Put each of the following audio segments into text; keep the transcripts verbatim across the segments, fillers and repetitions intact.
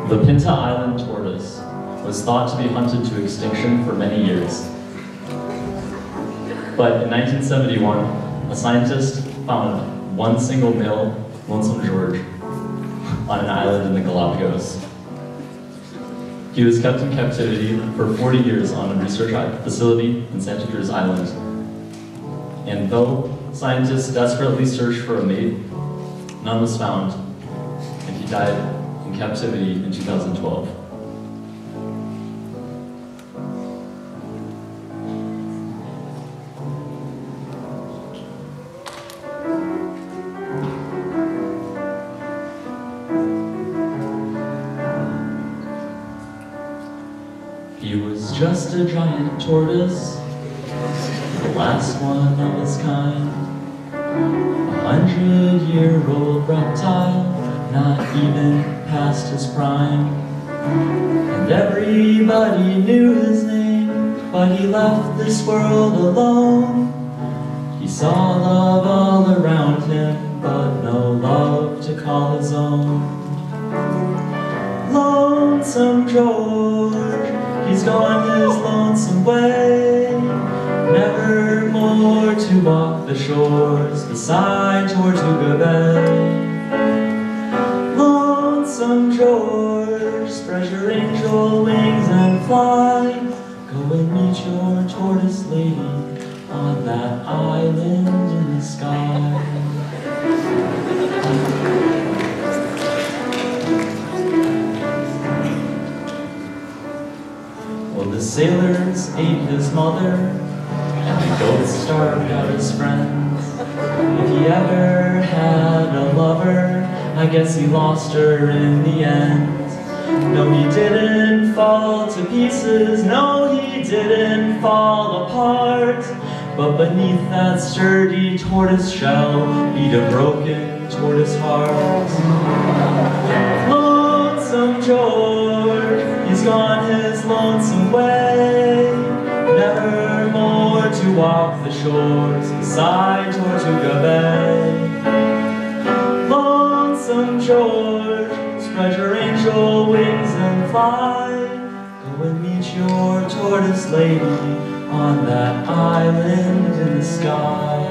The Pinta Island Tortoise was thought to be hunted to extinction for many years. But in nineteen seventy-one, a scientist found one single male Lonesome George on an island in the Galapagos. He was kept in captivity for forty years on a research facility in Santa Cruz Island. And though scientists desperately searched for a mate, none was found, and he died in captivity in two thousand twelve. He was just a giant tortoise, the last one of his kind, a hundred-year-old reptile, not even past his prime. And everybody knew his name, but he left this world alone. He saw love all around him, but no love to call his own. Lonesome George, he's gone his lonesome way, never more to walk the shores beside Tortuga Bay. Lonesome George, spread your angel wings and fly, go and meet your tortoise lady on that island in the sky. Well, the sailors ate his mother, and the goats starved out his friends. If he ever had a lover, I guess he lost her in the end. No, he didn't fall to pieces, no, he didn't fall apart, but beneath that sturdy tortoise shell beat a broken tortoise heart. Lonesome George, he's gone his lonesome way, never more to walk the shores beside Tortuga Bay. Lonesome George, spread your angel wings and fly, go and meet your tortoise lady on that island in the sky.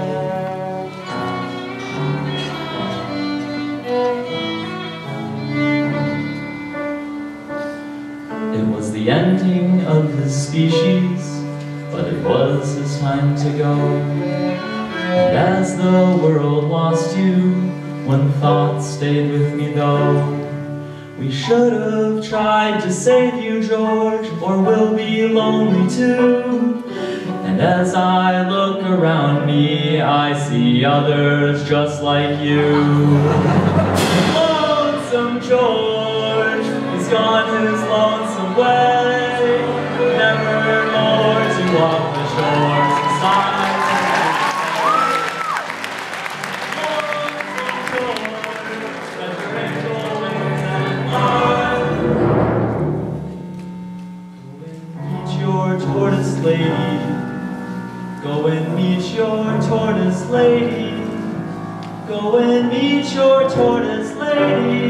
It was the ending of his species, but it was his time to go. And as the world lost you, one thought stayed with me though. We should have tried to save you, George, or we'll be lonely too. And as I look around me, I see others just like you. Lonesome George, he's gone his lonesome way, never more to walk the shores beside. Tortoise lady, go and meet your tortoise lady, go and meet your tortoise lady.